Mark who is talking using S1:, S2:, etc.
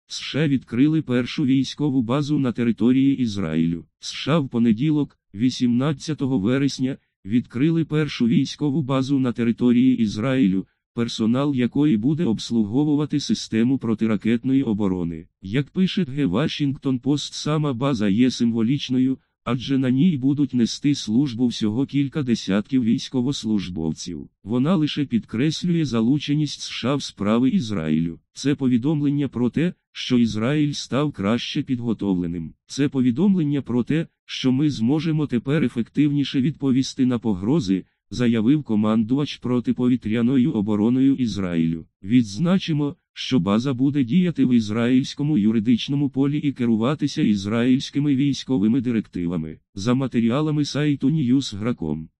S1: США відкрили першу військову базу на території Ізраїлю. США в понеділок, 18 вересня, відкрили першу військову базу на території Ізраїлю, персонал якої буде обслуговувати систему протиракетної оборони. Як пише The Washington Post, сама база є символічною, адже на ній будуть нести службу всього кілька десятків військовослужбовців. Вона лише підкреслює залученість США в справи Ізраїлю. Це повідомлення про те, що Ізраїль став краще підготовленим. Це повідомлення про те, що ми зможемо тепер ефективніше відповісти на погрози, заявив командувач протиповітряною обороною Ізраїлю. Відзначимо, що база буде діяти в ізраїльському юридичному полі і керуватися ізраїльськими військовими директивами. За матеріалами сайту Newsgro.com.